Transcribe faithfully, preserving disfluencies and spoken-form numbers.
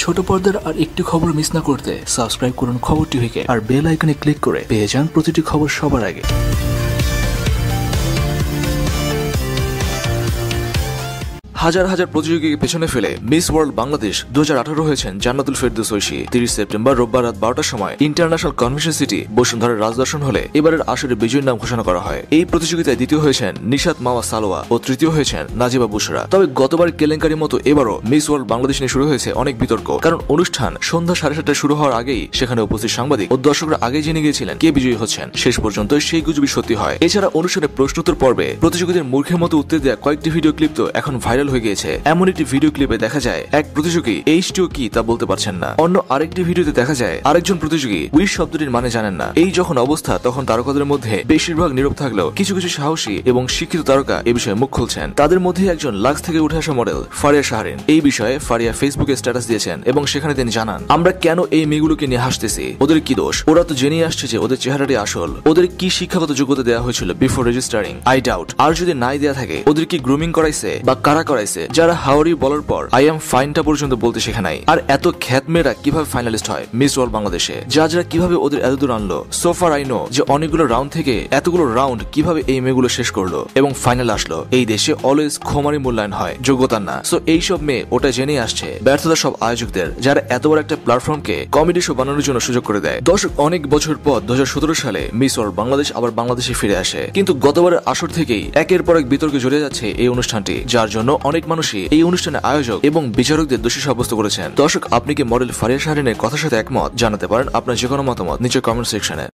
ছোট পর্দার আর একটি খবর মিস না করতে সাবস্ক্রাইব করুন খবর টিভিকে আর বেল আইকনে ক্লিক করে পেয়ে যান প্রতিটি খবর সবার আগে। হাজার হাজার প্রতিযোগীকে পেছনে ফেলে মিস ওয়ার্ল্ড বাংলাদেশ দু হাজার আঠারো হয়েছেন জান্নাতুল ফেরদৌস ঐশী। তিরিশ সেপ্টেম্বর রোববার রাত বারোটার সময় ইন্টারন্যাশনাল কনভেনশন সিটি বসুন্ধরার রাজদর্শন হলে এবারের আসরে বিজয়ীর নাম ঘোষণা করা হয়। এই প্রতিযোগিতায় দ্বিতীয় হয়েছেন নিশাত মাওয়া সালোয়া ও তৃতীয় হয়েছেন নাজিবা বুশরা। তবে গতবার কেলেঙ্কারির মতো এবারও মিস ওয়ার্ল্ড বাংলাদেশ নিয়ে শুরু হয়েছে অনেক বিতর্ক, কারণ অনুষ্ঠান সন্ধ্যা সাড়ে সাতটায় শুরু হওয়ার আগেই সেখানে উপস্থিত সাংবাদিক ও দর্শকরা আগেই জেনে গিয়েছিলেন কে বিজয়ী হচ্ছেন। শেষ পর্যন্ত সেই গুজবই সত্যি হয়। এছাড়া অনুষ্ঠানের প্রশ্নোত্তর পর্বে প্রতিযোগীদের মূর্খের মতো উত্তর দেওয়া কয়েকটি ভিডিও ক্লিপ তো এখন ভাইরাল হয়ে গিয়েছে। এমন একটি ভিডিও ক্লিপে দেখা যায় এক প্রতিযোগী এইচ টু কি তা বলতে পারছেন না। অন্য আরেকটি ভিডিওতে দেখা যায় আরেকজন প্রতিযোগী উইশ শব্দটির মানে জানেন না। এই যখন অবস্থা তখন তারকাদের মধ্যে বেশিরভাগ নীরব থাকলেও কিছু কিছু সাহসী এবং শিক্ষিত তারকা এ বিষয়ে মুখ খুলছেন। তাদের মধ্যে একজন লাক্স থেকে উঠে আসা মডেল ফারিয়া শাহরিন। এই বিষয়ে ফারিয়া ফেসবুকে স্ট্যাটাস দিয়েছেন এবং সেখানে তিনি জানান, আমরা কেন এই মেয়েগুলোকে নিয়ে হাসতেছি, ওদের কি দোষ? ওরা তো জেনে আসছে যে ওদের চেহারাটি আসল। ওদের কি শিক্ষাগত যোগ্যতা দেওয়া হয়েছিল বিফোর রেজিস্টারিং? I doubt. আর যদি নাই দেয়া থাকে ওদের কি গ্রুমিং করাইছে বা কারা করাইছে, যারা হাওয়ারি বলার পর আই এম ফাইনটা পর্যন্ত বলতে শেখে নাই? আর এত খ্যাত মেয়েরা কিভাবে ফাইনালিস্ট হয় মিস ওয়ার্ল্ড বাংলাদেশে? জাজরা কিভাবে ওদের এতদূর আনলো? সোফার আই নো যে অনেকগুলো রাউন্ড থেকে এতগুলো রাউন্ড কিভাবে এই মেয়েগুলো শেষ করলো এবং ফাইনাল আসলো। এই দেশে অলওয়েজ ক্ষমারি মূল্যায়ন হয়, যোগ্যতা না। সো এইসব মেয়ে ওটা জেনেই আসছে। ব্যর্থতা সব আয়োজকদের, যারা এত বড় একটা প্ল্যাটফর্মকে কমেডি শো বানানোর জন্য সুযোগ করে দেয়। দর্শক, অনেক বছর পর দু হাজার সতেরো সালে মিস ওয়ার্ল্ড বাংলাদেশ আবার বাংলাদেশে ফিরে আসে, কিন্তু গতবারের আসর থেকেই একের পর এক বিতর্কে জড়িয়ে যাচ্ছে এই অনুষ্ঠানটি, যার জন্য অনেক মানুষই এই অনুষ্ঠানের আয়োজক এবং বিচারকদের দোষী সাব্যস্ত করেছেন। দর্শক, আপনি কি মডেল ফারিয়া শাহরিনের কথার সাথে একমত? জানাতে পারেন আপনার যে কোনো মতামত নিচে কমেন্ট সেকশনে।